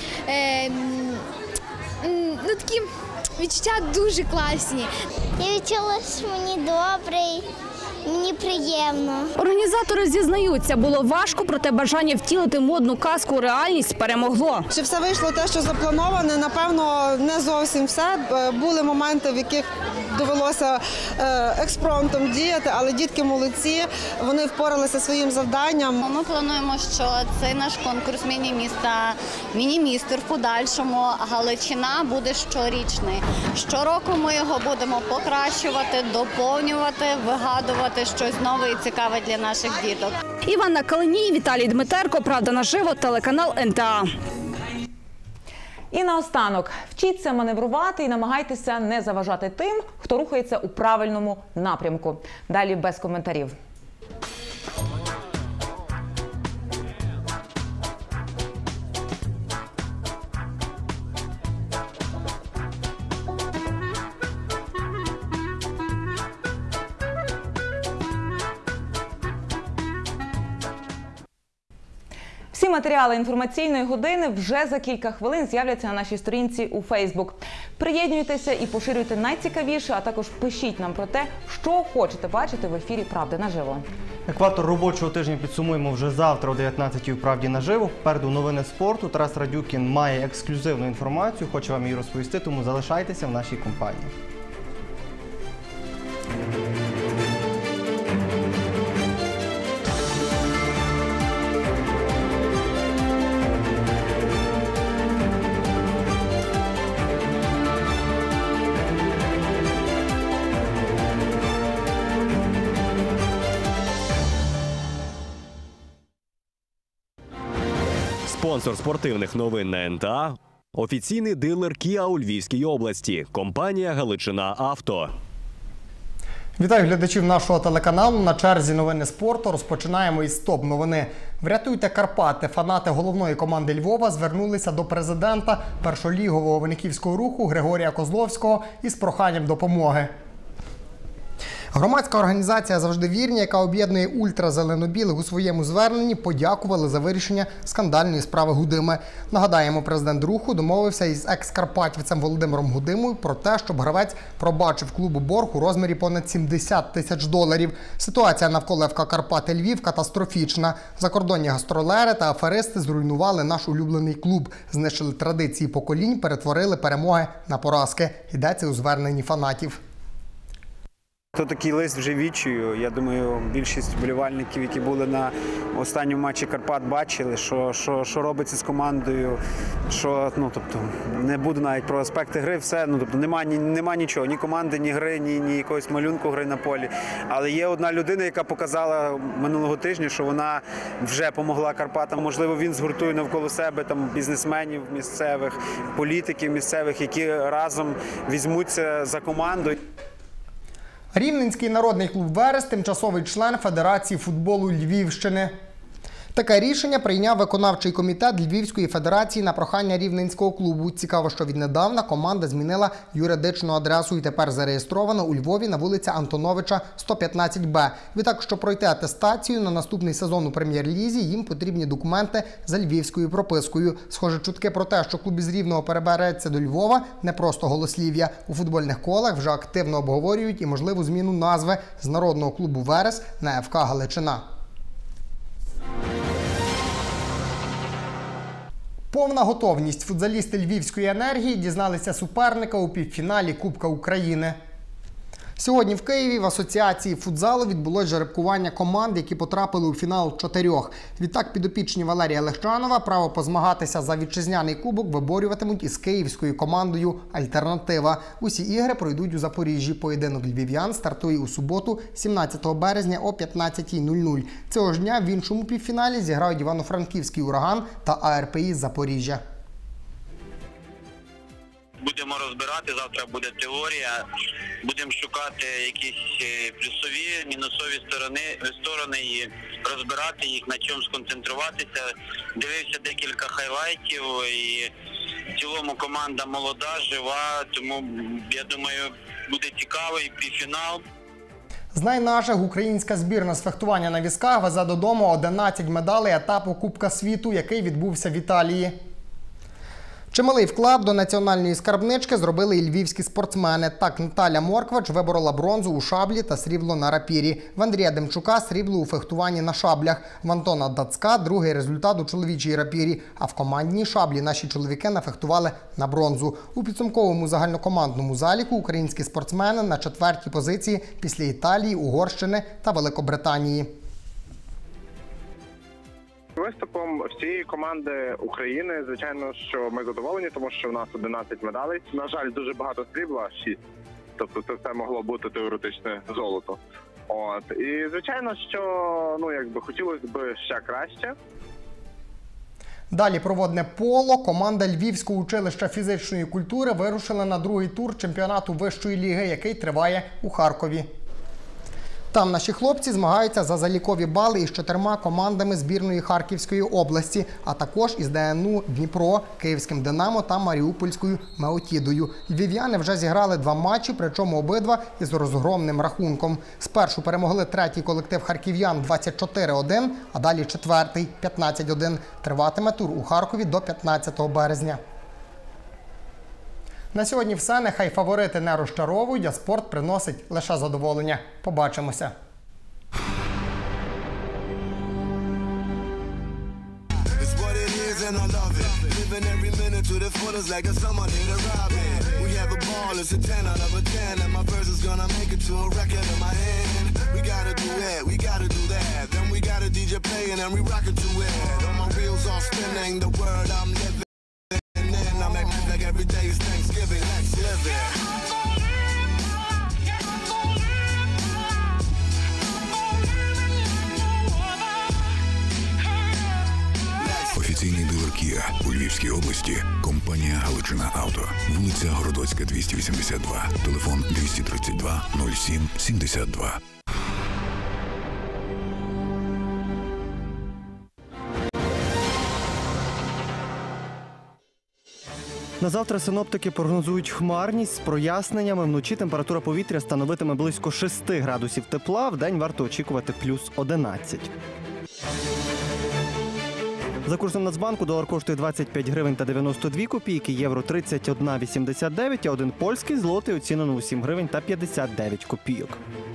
такі відчуття дуже класні. Я відчула, що мені добре, мені приємно. Організатори зізнаються, було важко, проте бажання втілити модну казку у реальність перемогло. Чи все вийшло те, що заплановане? Напевно, не зовсім все. Були моменти, в яких довелося експромтом діяти, але дітки молодці, вони впоралися своїм завданням. Ми плануємо, що цей наш конкурс міні-міста, міні-містер в подальшому Галичина буде щорічний. Щороку ми його будемо покращувати, доповнювати, вигадувати щось нове і цікаве для наших діток. Іванна Калиній, Віталій Дмитерко, «Правда наживо», телеканал НТА. І наостанок, вчіться маневрувати і намагайтеся не заважати тим, хто рухається у правильному напрямку. Далі без коментарів. Всі матеріали інформаційної години вже за кілька хвилин з'являться на нашій сторінці у Фейсбук. Приєднуйтеся і поширюйте найцікавіше, а також пишіть нам про те, що хочете бачити в ефірі «Правди наживо». Екватор робочого тижня підсумуємо вже завтра о 19-й у «Правді наживо». Попереду новини спорту. Тарас Радюкін має ексклюзивну інформацію, хоче вам її розповісти, тому залишайтеся в нашій компанії. Спонсор спортивних новин на НТА – офіційний дилер Kia у Львівській області. Компанія «Галичина Авто». Вітаю глядачів нашого телеканалу. На черзі новини спорту. Розпочинаємо із топ-новини. «Врятуйте Карпати». Фанати головної команди Львова звернулися до президента першолігового Винниківського руху Григорія Козловського із проханням допомоги. Громадська організація «Завжди вірні», яка об'єднує ультразеленобілих, у своєму зверненні подякували за вирішення скандальної справи Гудими. Нагадаємо, президент руху домовився із екс-карпатівцем Володимиром Гудимою про те, щоб гравець пробачив клубу борг у розмірі понад $70 тисяч. Ситуація навколо ФК «Карпати Львів» катастрофічна. Закордонні гастролери та аферисти зруйнували наш улюблений клуб, знищили традиції поколінь, перетворили перемоги на поразки. Йдеться у зверненні фанатів. То такий лист вже відчую. Я думаю, більшість вболівальників, які були на останньому матчі Карпат, бачили, що робиться з командою. Не буду навіть про аспекти гри, все. Нема нічого, ні команди, ні гри, ні якогось малюнку гри на полі. Але є одна людина, яка показала минулого тижня, що вона вже помогла Карпатам. Можливо, він згуртує навколо себе там бізнесменів місцевих, політиків місцевих, які разом візьмуться за команду. Рівненський народний клуб «Верес» – тимчасовий член Федерації футболу Львівщини. Таке рішення прийняв виконавчий комітет Львівської федерації на прохання рівненського клубу. Цікаво, що віднедавна команда змінила юридичну адресу і тепер зареєстрована у Львові на вулиці Антоновича, 115Б. Відтак, щоб пройти атестацію на наступний сезон у прем'єр-лізі, їм потрібні документи за львівською пропискою. Схоже, чутки про те, що клуб із Рівного перебереться до Львова – не просто голослів'я. У футбольних колах вже активно обговорюють і можливу зміну назви з народного клубу «Верес» на ФК «Галичина». Повна готовність. Футзалісти Львівської енергії дізналися суперника у півфіналі Кубка України. Сьогодні в Києві в Асоціації футзалу відбулось жеребкування команд, які потрапили у фінал 4. Відтак підопічні Валерія Легчанова право позмагатися за вітчизняний кубок виборюватимуть із київською командою «Альтернатива». Усі ігри пройдуть у Запоріжжі. Поєдинок львів'ян стартує у суботу, 17 березня о 15:00. Цього ж дня в іншому півфіналі зіграють Івано-Франківський «Ураган» та АРПІ «Запоріжжя». Будемо розбирати, завтра буде теорія, будемо шукати якісь плюсові, мінусові сторони і розбирати їх, на чому сконцентруватися. Дивився декілька хайлайтів і в цілому команда молода, жива, тому я думаю буде цікавий півфінал. З найнаших українська збірна з фехтування на візках везе додому 11 медалей етапу Кубка світу, який відбувся в Італії. Чималий вклад до національної скарбнички зробили і львівські спортсмени. Так, Наталя Морквач виборола бронзу у шаблі та срібло на рапірі. В Андрія Демчука – срібло у фехтуванні на шаблях. В Антона Дацька – другий результат у чоловічій рапірі. А в командній шаблі наші чоловіки нафехтували на бронзу. У підсумковому загальнокомандному заліку українські спортсмени на 4-й позиції після Італії, Угорщини та Великобританії. Виступом всієї команди України, звичайно, що ми задоволені, тому що в нас 11 медалей. На жаль, дуже багато срібла, 6. Тобто це все могло бути теоретичне золото. І звичайно, що хотілося б ще краще. Далі проводне поло. Команда Львівського училища фізичної культури вирушила на другий тур чемпіонату вищої ліги, який триває у Харкові. Там наші хлопці змагаються за залікові бали із 4 командами збірної Харківської області, а також із ДНУ Дніпро, Київським Динамо та Маріупольською Меотідою. Львів'яни вже зіграли 2 матчі, причому обидва із розгромним рахунком. Спершу перемогли 3-й колектив харків'ян 24-1, а далі 4-й 15-1. Триватиме тур у Харкові до 15 березня. На сьогодні все. Нехай фаворити не розчаровують, а спорт приносить лише задоволення. Побачимося. Every day is Thanksgiving, let's live it. Офіційний дилер Kia у Львівській області – компанія «Галичина Авто». Вулиця Городоцька, 282. Телефон 232 07 72. На завтра синоптики прогнозують хмарність з проясненнями. Вночі температура повітря становитиме близько 6 градусів тепла. Вдень варто очікувати плюс 11. За курсом Нацбанку долар коштує 25 гривень та 92 копійки, євро 31,89, а один польський злотий оцінено у 7 гривень та 59 копійок.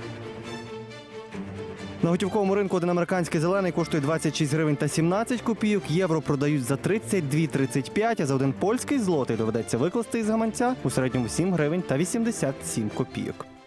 На готівковому ринку один американський зелений коштує 26 гривень та 17 копійок, євро продають за 32,35, а за один польський злотий доведеться викласти із гаманця у середньому 7 гривень та 87 копійок.